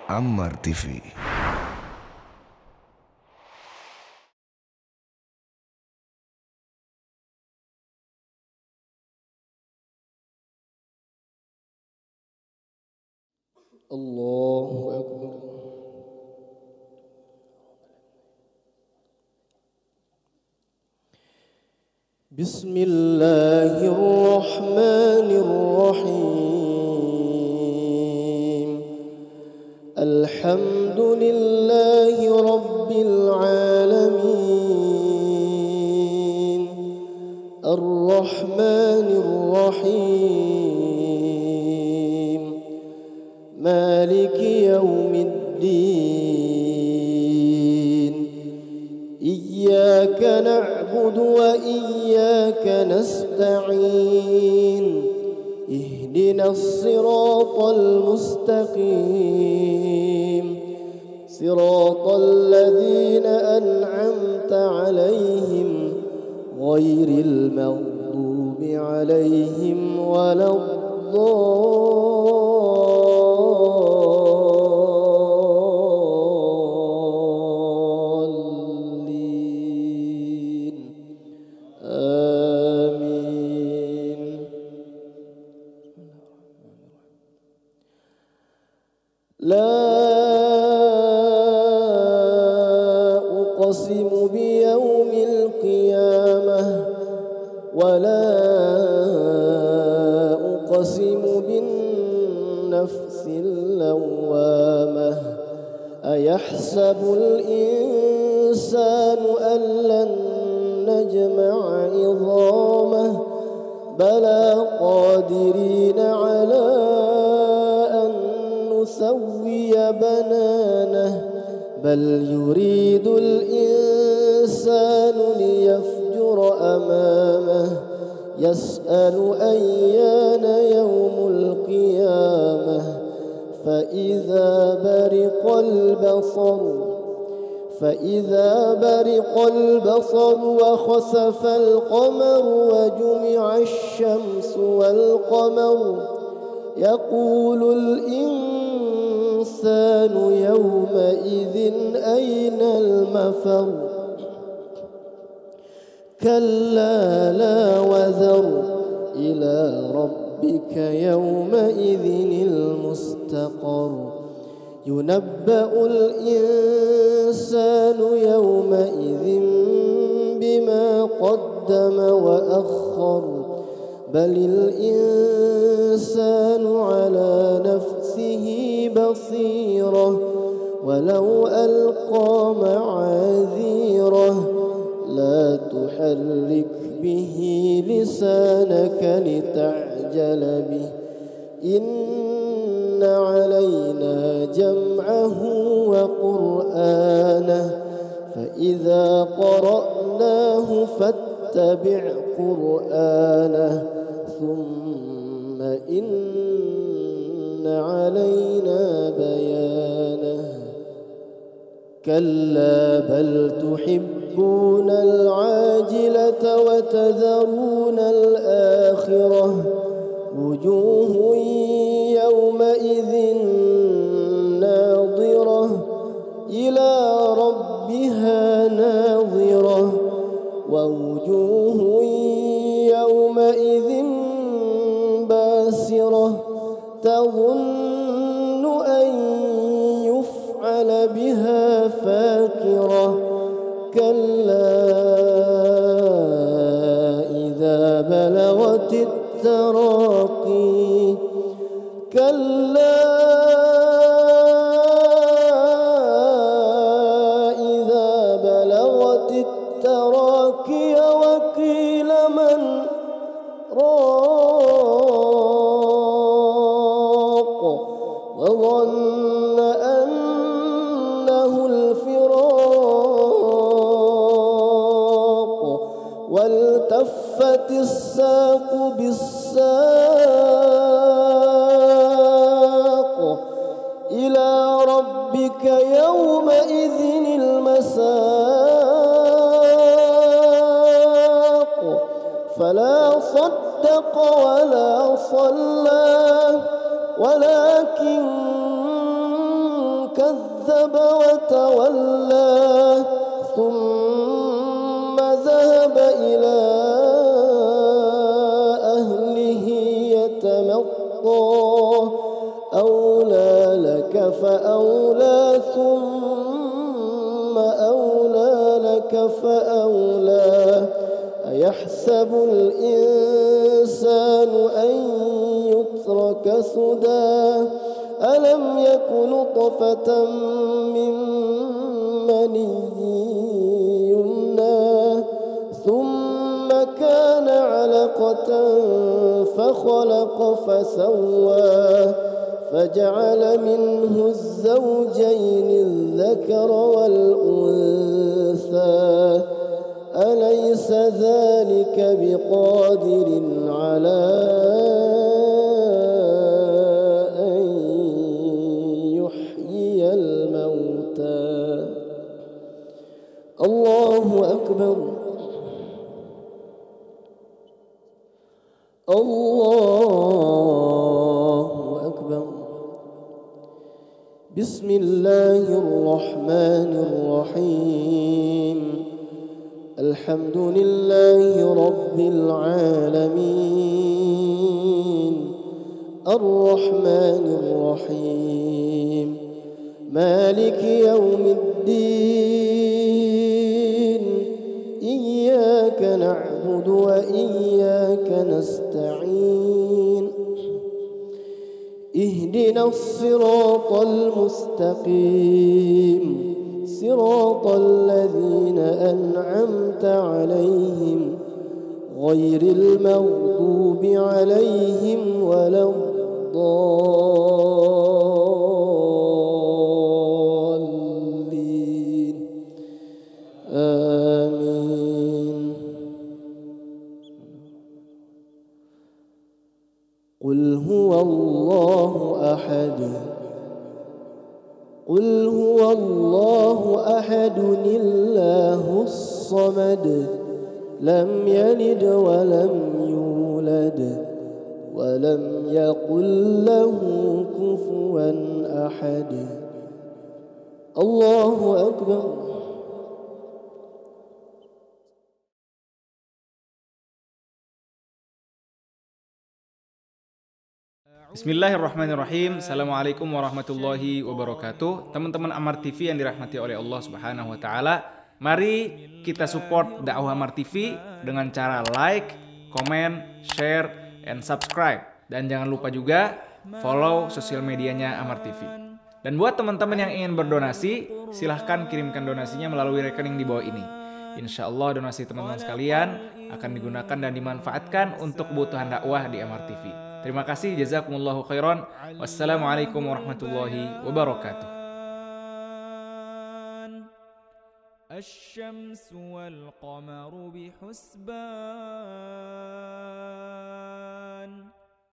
Ammar TV. الله أكبر. بسم الله الرحمن الرحيم. الحمد لله رب العالمين الرحمن الرحيم مالك يوم الدين. إياك نعبد وإياك نستعين. اهدنا الصراط المستقيم صراط الذين أنعمت عليهم غير المغضوب عليهم ولا الضالين آمين. لا أقسم بيوم القيامة ولا أقسم بالنفس اللوامة. أيحسب الإنسان أن لن نجمع عظامه بلى قادرين على أن نسوي بنانه بل يريد الإنسان ليفجر أمامه يسأل أيان يوم القيامة فإذا برق البصر وخسف القمر وجمع الشمس والقمر يقول الإنسان يومئذ أين المفر. كلا لا وزر إلى ربك يومئذ المستقر. ينبأ الإنسان يومئذ بما قدم وأخر بل الإنسان على نفسه بصيرة ولو ألقى معاذيره. لا تحرك به لسانك لتعجل به إن علينا جمعه وقرآنه فإذا قرأناه فاتبع قرآنه ثم إن علينا بيانه. كلا بل تحبون العاجلة وتذرون الآخرة وجوه يومئذ ناظرة إلى ربها ناظرة ووجوه يومئذ باسرة تظن أن يفعل بها فاكرة. كلا إذا بلغت التراقي كلا إذا بلغت التراقي وقيل من راق وظن أنه الفراق والتفت الساق بالساق إلى ربك يومئذ المساق. فلا صدق ولا صلى ولكن كذب وتولى ثم ذهب إلى أهله يتمطى أولى لك فأولى ثم أولى لك فأولى أيحسب الإنسان أن يترك سدى ألم يكن نطفة من مني يمنى ثم كان علقة فخلق فسوى فجعل منه الزوجين الذكر والأنثى أليس ذلك بقادر على أن يحيي الموتى الله أكبر الله أكبر بسم الله الرحمن الرحيم الحمد لله رب العالمين الرحمن الرحيم مالك يوم الدين إياك نعبد وإياك نستعين اهدنا الصراط المستقيم صراط الذين أنعمت عليهم غير المغضوب عليهم ولا الضالين آمين قل هو الله أحد قل هو الله أحد الله الصمد لم يلد ولم يولد ولم يقل له كفوا أحد الله أكبر Bismillahirrahmanirrahim. Assalamualaikum warahmatullahi wabarakatuh. Teman-teman Amar TV yang dirahmati oleh Allah Subhanahu wa taala, mari kita support dakwah Amar TV dengan cara like, komen, share, and subscribe. Dan jangan lupa juga follow sosial medianya Amar TV. Dan buat teman-teman yang ingin berdonasi, silahkan kirimkan donasinya melalui rekening di bawah ini. Insya Allah donasi teman-teman sekalian akan digunakan dan dimanfaatkan untuk kebutuhan dakwah di Amar TV. Terima kasih, jazakumullahu khairan. Wassalamualaikum warahmatullahi wabarakatuh. الشمس والقمر بحسبان